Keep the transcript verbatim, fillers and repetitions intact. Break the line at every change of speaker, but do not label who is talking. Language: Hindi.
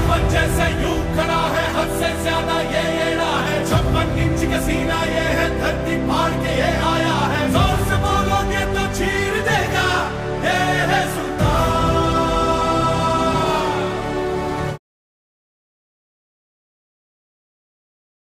जैसे यूं खड़ा है, हद से ज्यादा ये एड़ा है, छप्पन इंच का सीना ये